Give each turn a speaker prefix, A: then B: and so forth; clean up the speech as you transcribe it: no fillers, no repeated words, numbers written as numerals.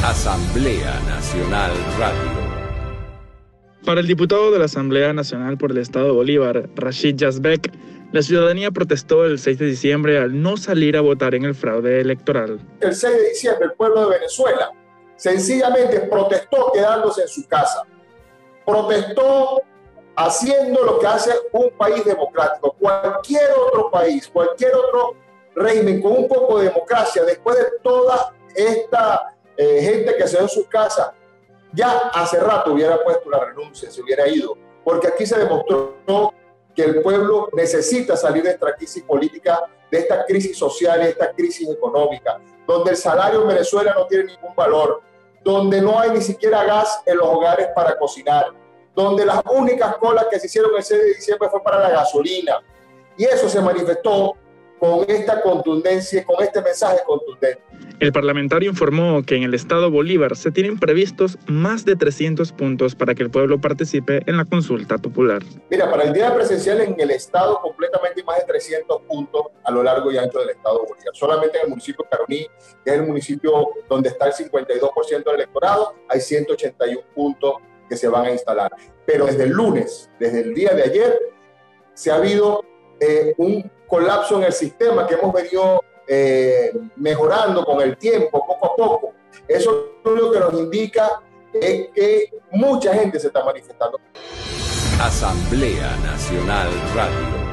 A: Asamblea Nacional Radio.
B: Para el diputado de la Asamblea Nacional por el Estado Bolívar, Rashid Yazbek, la ciudadanía protestó el 6 de diciembre al no salir a votar en el fraude electoral.
C: El 6 de diciembre el pueblo de Venezuela sencillamente protestó quedándose en su casa. Protestó haciendo lo que hace un país democrático. Cualquier otro país, cualquier otro régimen con un poco de democracia, después de toda esta gente que se ve en sus casas, ya hace rato hubiera puesto la renuncia, se hubiera ido, porque aquí se demostró que el pueblo necesita salir de esta crisis política, de esta crisis social, de esta crisis económica, donde el salario en Venezuela no tiene ningún valor, donde no hay ni siquiera gas en los hogares para cocinar, donde las únicas colas que se hicieron el 6 de diciembre fue para la gasolina, y eso se manifestó con esta contundencia, con este mensaje contundente.
B: El parlamentario informó que en el Estado Bolívar se tienen previstos más de 300 puntos para que el pueblo participe en la consulta popular.
C: Mira, para el día presencial en el Estado completamente hay más de 300 puntos a lo largo y ancho del Estado Bolívar. Solamente en el municipio de Caroní, que es el municipio donde está el 52% del electorado, hay 181 puntos que se van a instalar. Pero desde el lunes, desde el día de ayer, se ha habido un colapso en el sistema que hemos venido mejorando con el tiempo, poco a poco. Eso lo que nos indica es que mucha gente se está manifestando.
A: Asamblea Nacional Radio.